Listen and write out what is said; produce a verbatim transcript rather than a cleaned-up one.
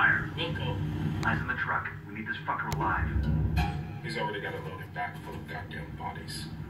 fire. We'll go. Eyes in the truck. We need this fucker alive. He's already got it loaded back full of goddamn bodies.